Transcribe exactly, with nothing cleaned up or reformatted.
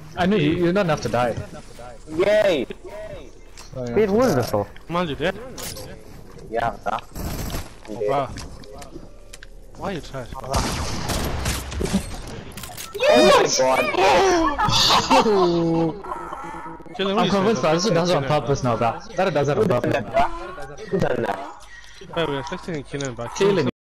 I know you, you don't have to die. Yay! So you Wait, what is this for? Man, you dead? Yeah, that. Oh, wow. Why are you trash? Oh my god! Kill him, I'm convinced that he does it on purpose now, that. That does it on purpose now. Who done that? Wait, we're expecting him killing back. Killing